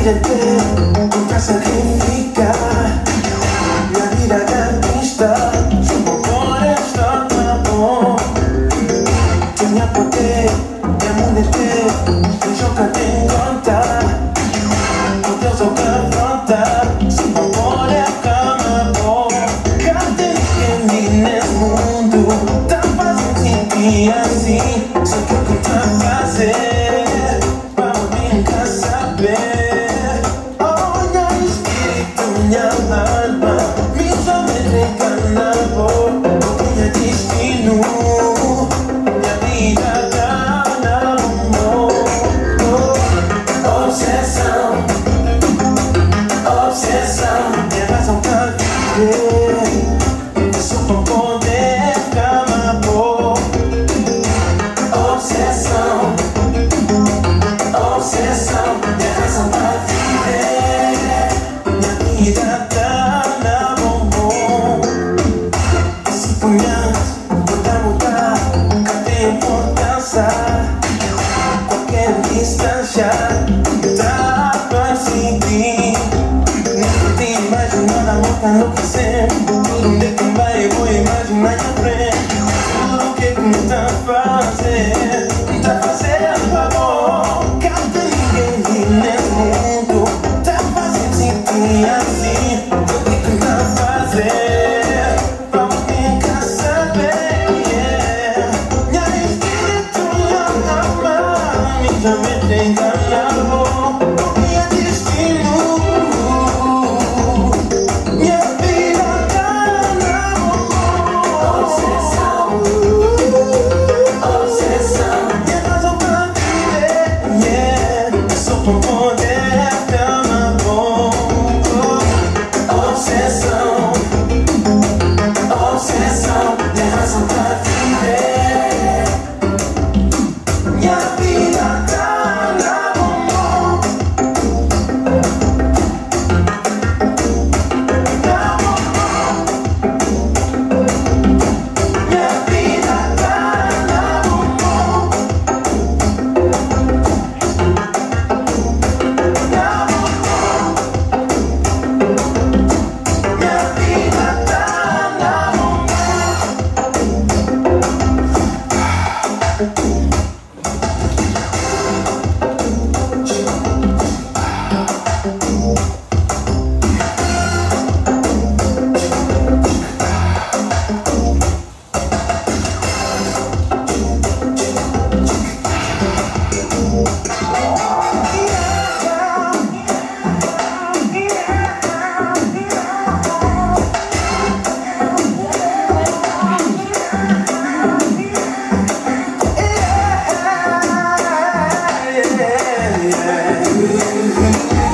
quererte nunca sacrificar minha vida gangsta. Por esto acabó. Tinha poder de mulher que joga tem conta. O Deus o confronta. Se não pode acabou. Cadê ninguém nesse mundo? Tá fazendo sentir assim. Só que o que tá fazer pra nunca saber. Olha o espírito, minha alma. Me chama de enganador. Minha destino. Minha vida tá na mão. Obsessão. Obsessão. Minha razão pra viver. Só pra poder ficar amor. Obsessão. Obsessão. Minha razão pra viver. Minha vida tá na mão. Se punhas, mudar, cadê importância? Qualquer distância dá pra seguir. Nunca te imaginar a louca enlouquecendo. Tudo onde quem vai eu vou imaginar em frente. Tudo que tá fazendo, tá fazendo favor. Cadê ninguém nesse mundo? Tá fazendo sentir assim. O que tá fazendo? Pra nunca saber, yeah. Minha espírito, minha alma. Me chama de enganador. Minha destino. Minha vida tá na mão. Obsessão. Obsessão. Minha razão pra viver, yeah. Só pra poder ficar na boa. Obsessão. Obsessão. Minha razão pra viver. Minha vida tá na mão. Na mão. Minha vida tá na mão. Na mão. Minha vida tá na mão. Yeah.